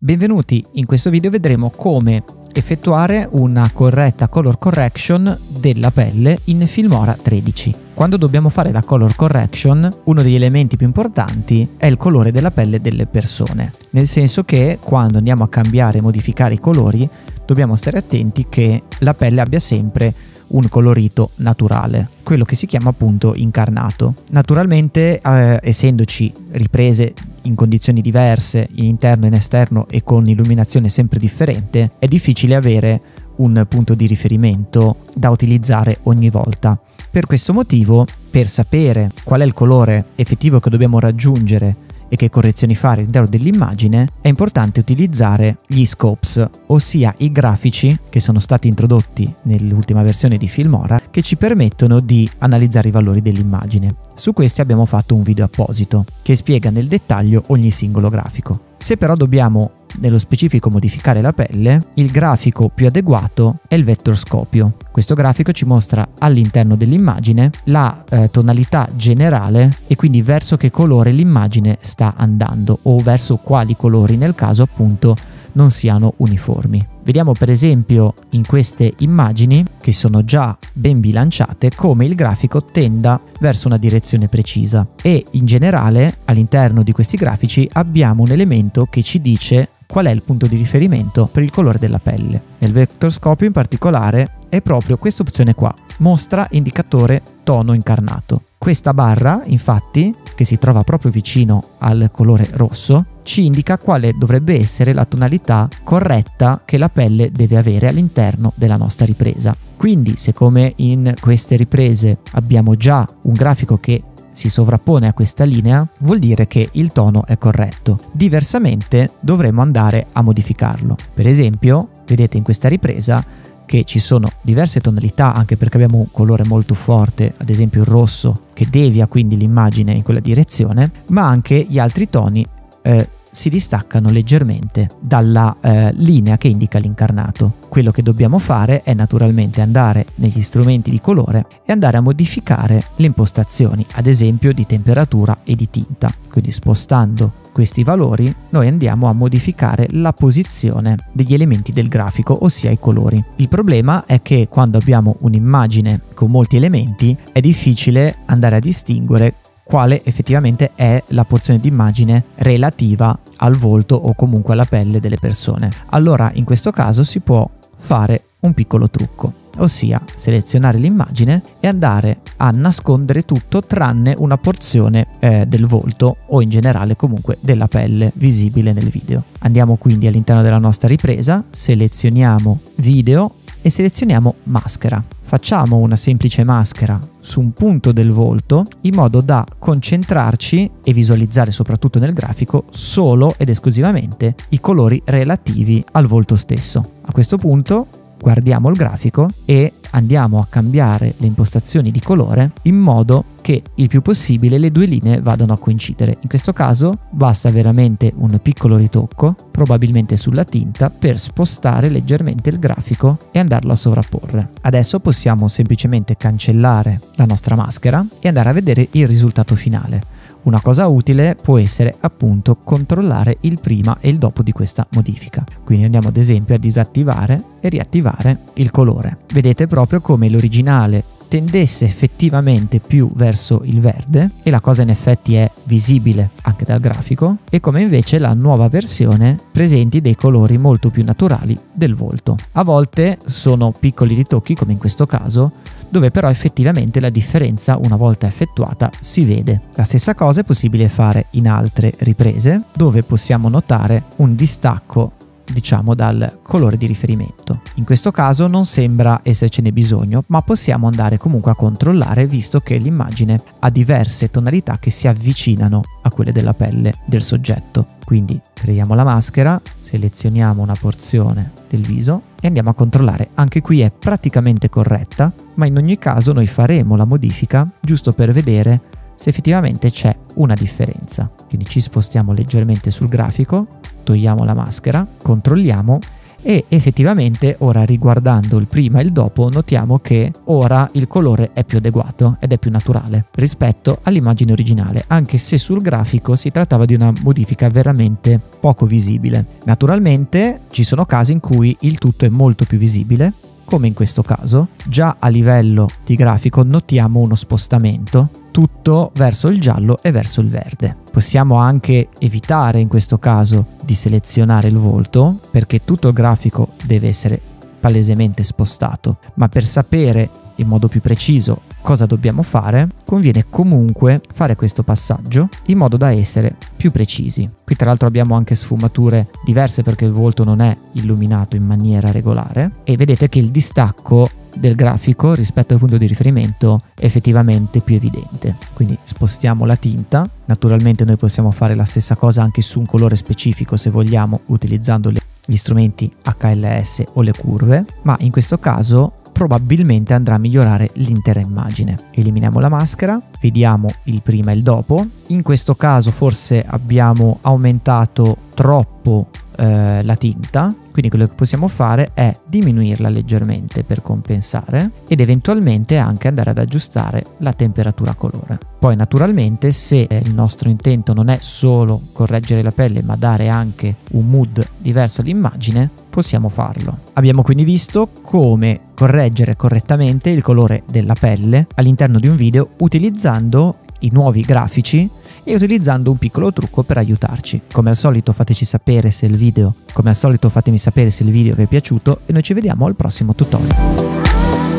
Benvenuti, in questo video vedremo come effettuare una corretta color correction della pelle in Filmora 13. Quando dobbiamo fare la color correction, uno degli elementi più importanti è il colore della pelle delle persone, nel senso che quando andiamo a cambiare e modificare i colori dobbiamo stare attenti che la pelle abbia sempre un colorito naturale, quello che si chiama appunto incarnato. Naturalmente, essendoci riprese in condizioni diverse, in interno e in esterno e con illuminazione sempre differente, è difficile avere un punto di riferimento da utilizzare ogni volta. Per questo motivo, per sapere qual è il colore effettivo che dobbiamo raggiungere e che correzioni fare all'interno dell'immagine, è importante utilizzare gli scopes, ossia i grafici che sono stati introdotti nell'ultima versione di Filmora, che ci permettono di analizzare i valori dell'immagine. Su questi abbiamo fatto un video apposito che spiega nel dettaglio ogni singolo grafico. Se però dobbiamo nello specifico modificare la pelle, il grafico più adeguato è il vettorscopio. Questo grafico ci mostra all'interno dell'immagine la tonalità generale e quindi verso che colore l'immagine sta andando o verso quali colori nel caso appunto non siano uniformi. Vediamo per esempio in queste immagini, che sono già ben bilanciate, come il grafico tenda verso una direzione precisa e in generale all'interno di questi grafici abbiamo un elemento che ci dice qual è il punto di riferimento per il colore della pelle. Nel vettorscopio in particolare è proprio questa opzione qua, mostra indicatore tono incarnato. Questa barra infatti, che si trova proprio vicino al colore rosso, ci indica quale dovrebbe essere la tonalità corretta che la pelle deve avere all'interno della nostra ripresa. Quindi se come in queste riprese abbiamo già un grafico che si sovrappone a questa linea, vuol dire che il tono è corretto. Diversamente dovremo andare a modificarlo. Per esempio, vedete in questa ripresa che ci sono diverse tonalità, anche perché abbiamo un colore molto forte, ad esempio il rosso, che devia quindi l'immagine in quella direzione, ma anche gli altri toni si distaccano leggermente dalla linea che indica l'incarnato. Quello che dobbiamo fare è naturalmente andare negli strumenti di colore e andare a modificare le impostazioni, ad esempio di temperatura e di tinta. Quindi spostando questi valori noi andiamo a modificare la posizione degli elementi del grafico, ossia i colori. Il problema è che quando abbiamo un'immagine con molti elementi è difficile andare a distinguere quale effettivamente è la porzione di immagine relativa al volto o comunque alla pelle delle persone. Allora in questo caso si può fare un piccolo trucco, ossia selezionare l'immagine e andare a nascondere tutto tranne una porzione del volto o in generale comunque della pelle visibile nel video. Andiamo quindi all'interno della nostra ripresa, selezioniamo video e selezioniamo maschera. Facciamo una semplice maschera su un punto del volto in modo da concentrarci e visualizzare soprattutto nel grafico solo ed esclusivamente i colori relativi al volto stesso. A questo punto guardiamo il grafico e andiamo a cambiare le impostazioni di colore in modo che il più possibile le due linee vadano a coincidere. In questo caso basta veramente un piccolo ritocco, probabilmente sulla tinta, per spostare leggermente il grafico e andarlo a sovrapporre. Adesso possiamo semplicemente cancellare la nostra maschera e andare a vedere il risultato finale. Una cosa utile può essere appunto controllare il prima e il dopo di questa modifica. Quindi andiamo ad esempio a disattivare e riattivare il colore. Vedete proprio come l'originale tendesse effettivamente più verso il verde e la cosa in effetti è visibile anche dal grafico, e come invece la nuova versione presenti dei colori molto più naturali del volto. A volte sono piccoli ritocchi, come in questo caso, dove però effettivamente la differenza una volta effettuata si vede. La stessa cosa è possibile fare in altre riprese, dove possiamo notare un distacco diciamo dal colore di riferimento. In questo caso non sembra essercene bisogno, ma possiamo andare comunque a controllare, visto che l'immagine ha diverse tonalità che si avvicinano a quelle della pelle del soggetto. Quindi creiamo la maschera, selezioniamo una porzione del viso e andiamo a controllare. Anche qui è praticamente corretta, ma in ogni caso noi faremo la modifica giusto per vedere se effettivamente c'è una differenza. Quindi ci spostiamo leggermente sul grafico, togliamo la maschera, controlliamo e effettivamente ora, riguardando il prima e il dopo, notiamo che ora il colore è più adeguato ed è più naturale rispetto all'immagine originale, anche se sul grafico si trattava di una modifica veramente poco visibile. Naturalmente ci sono casi in cui il tutto è molto più visibile, come in questo caso. Già a livello di grafico notiamo uno spostamento tutto verso il giallo e verso il verde. Possiamo anche evitare in questo caso di selezionare il volto, perché tutto il grafico deve essere palesemente spostato, ma per sapere in modo più preciso cosa dobbiamo fare, conviene comunque fare questo passaggio in modo da essere più precisi. Qui tra l'altro abbiamo anche sfumature diverse perché il volto non è illuminato in maniera regolare e vedete che il distacco del grafico rispetto al punto di riferimento è effettivamente più evidente. Quindi spostiamo la tinta. Naturalmente noi possiamo fare la stessa cosa anche su un colore specifico se vogliamo, utilizzando gli strumenti HLS o le curve, ma in questo caso probabilmente andrà a migliorare l'intera immagine. Eliminiamo la maschera, vediamo il prima e il dopo. In questo caso forse abbiamo aumentato troppo la tinta, quindi quello che possiamo fare è diminuirla leggermente per compensare ed eventualmente anche andare ad aggiustare la temperatura colore. Poi naturalmente, se il nostro intento non è solo correggere la pelle ma dare anche un mood diverso all'immagine, possiamo farlo. Abbiamo quindi visto come correggere correttamente il colore della pelle all'interno di un video utilizzando i nuovi grafici e utilizzando un piccolo trucco per aiutarci. Come al solito fatemi sapere se il video vi è piaciuto e noi ci vediamo al prossimo tutorial.